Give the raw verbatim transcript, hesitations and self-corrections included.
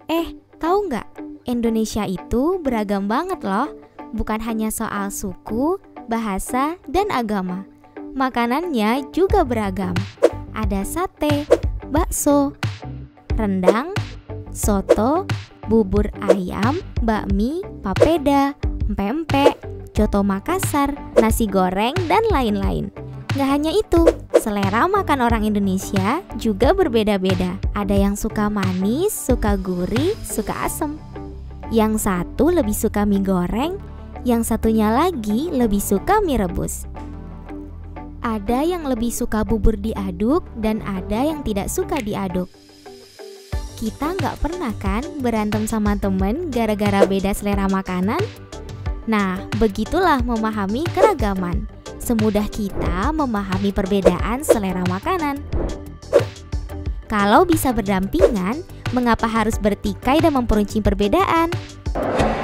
Eh, tahu nggak? Indonesia itu beragam banget loh. Bukan hanya soal suku, bahasa, dan agama. Makanannya juga beragam. Ada sate, bakso, rendang, soto, bubur ayam, bakmi, papeda, empek-empek, coto Makassar, nasi goreng, dan lain-lain. Gak hanya itu, selera makan orang Indonesia juga berbeda-beda. Ada yang suka manis, suka gurih, suka asem. Yang satu lebih suka mie goreng, yang satunya lagi lebih suka mie rebus. Ada yang lebih suka bubur diaduk dan ada yang tidak suka diaduk. Kita nggak pernah kan berantem sama temen gara-gara beda selera makanan? Nah, begitulah memahami keragaman. Semudah kita memahami perbedaan selera makanan. Kalau bisa berdampingan, mengapa harus bertikai dan memperuncing perbedaan?